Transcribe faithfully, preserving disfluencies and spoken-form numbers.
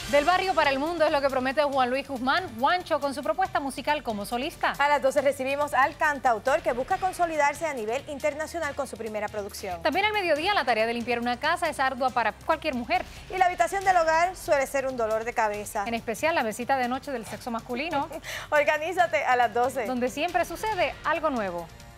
Del barrio para el mundo es lo que promete Juan Luis Guzmán, Juancho, con su propuesta musical como solista. A las doce recibimos al cantautor que busca consolidarse a nivel internacional con su primera producción. También al mediodía la tarea de limpiar una casa es ardua para cualquier mujer. Y la habitación del hogar suele ser un dolor de cabeza. En especial la mesita de noche del sexo masculino. Organízate a las doce. Donde siempre sucede algo nuevo.